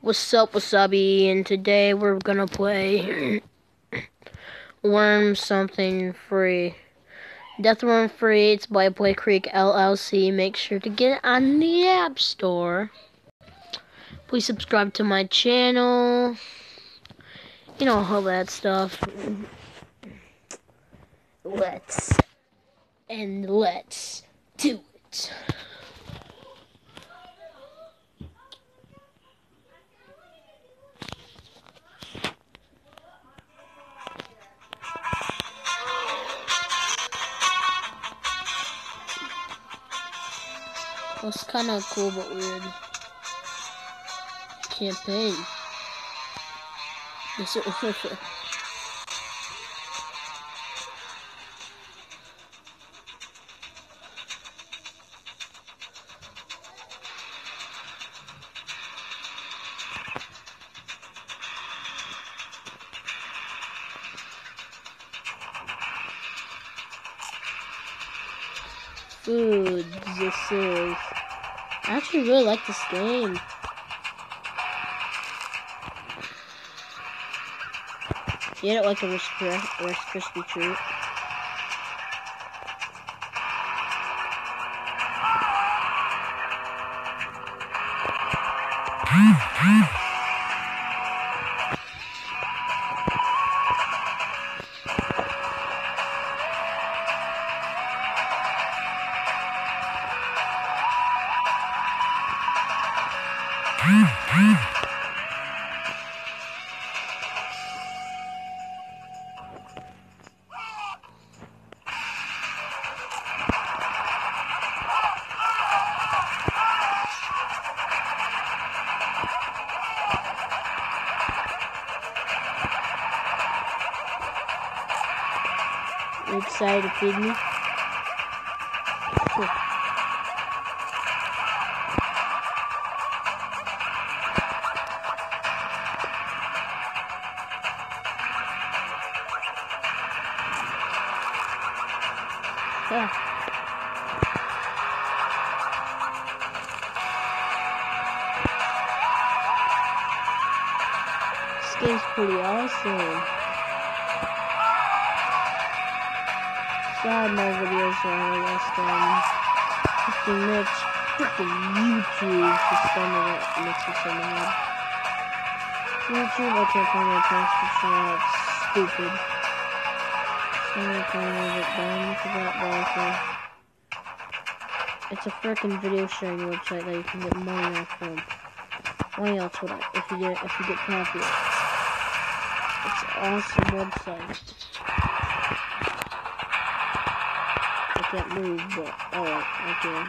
What's up, wasabi? And today we're gonna play Worm Something Free. Death Worm Free. It's by Play Creek LLC. Make sure to get it on the App Store. Please subscribe to my channel. You know, all that stuff. Let's do it. It's kind of cool but weird. Campaign. Yes, it was. Foods, this is. I actually really like this game. You don't like a Rice Krispie treat. You excited to feed me? Cool. Yeah. This game's pretty awesome. Saw my videos on last 15 minutes. Freaking YouTube just sending it makes me so mad. YouTube, I can't find my transcription. It's stupid. I'm kind of done for that, but it's a freaking video sharing website that you can get money off from. Money else would if you get copy. It's an awesome website. I can't move, but oh, I can.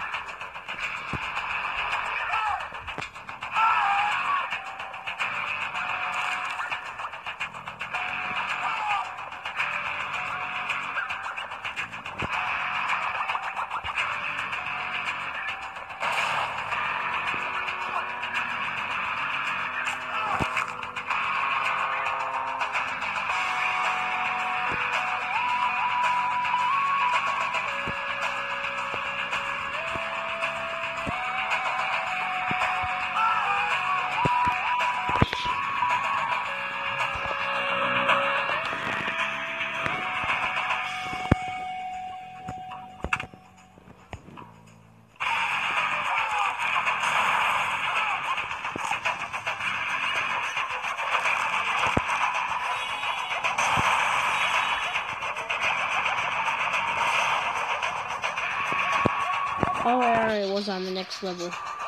Oh, I already was on the next level.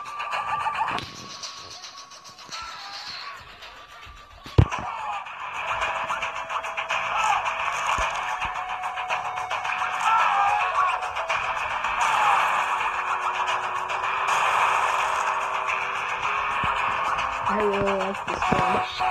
I really like this game.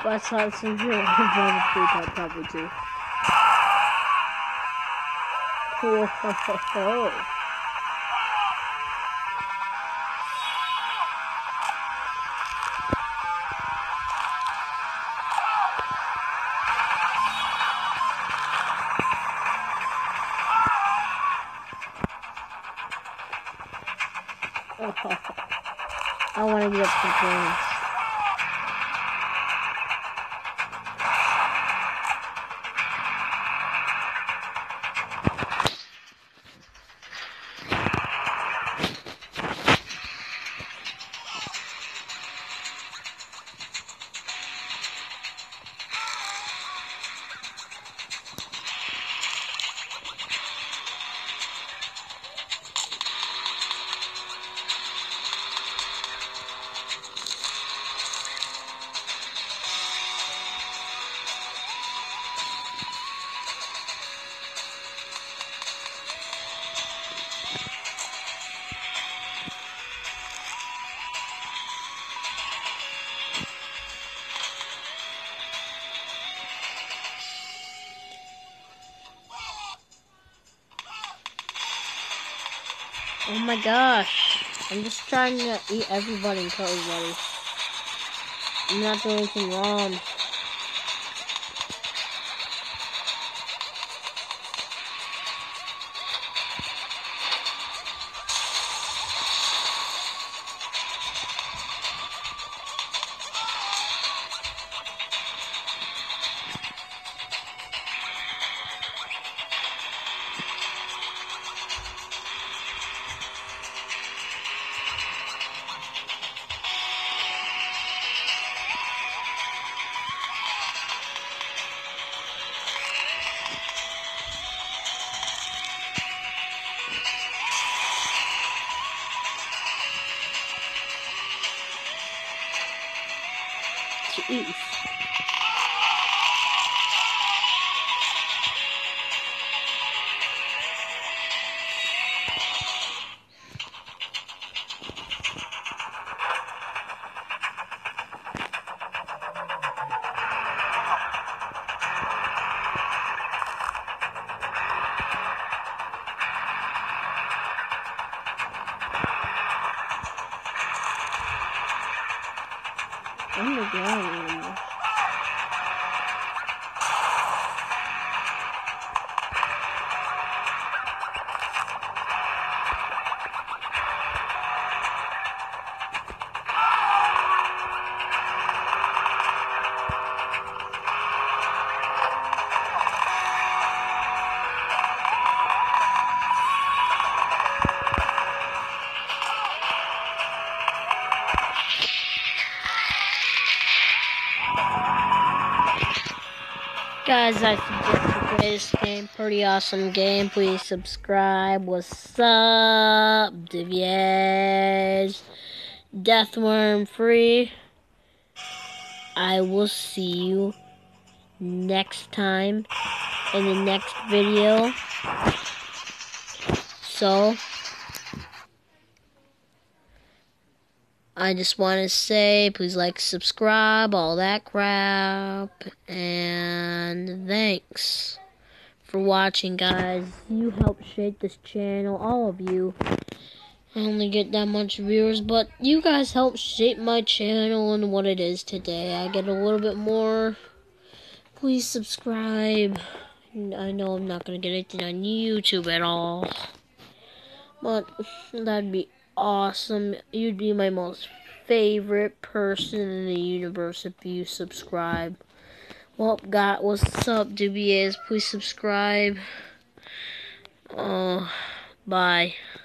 But I saw some real level 3 probably too. Whoa. I want to get up some points. Oh my gosh. I'm just trying to eat everybody and kill everybody. I'm not doing anything wrong. Jeez. I'm the ground. Guys, I suggest you play this game. Pretty awesome game. Please subscribe. What's up, Diviez? Deathworm free. I will see you next time in the next video. So, I just want to say, please like, subscribe, all that crap, and thanks for watching, guys. You help shape this channel, all of you. I only get that much viewers, but you guys help shape my channel and what it is today. I get a little bit more. Please subscribe. I know I'm not going to get anything on YouTube at all, but that'd be awesome. You'd be my most favorite person in the universe if you subscribe. Well, God, what's up, DBAs? Please subscribe. Bye.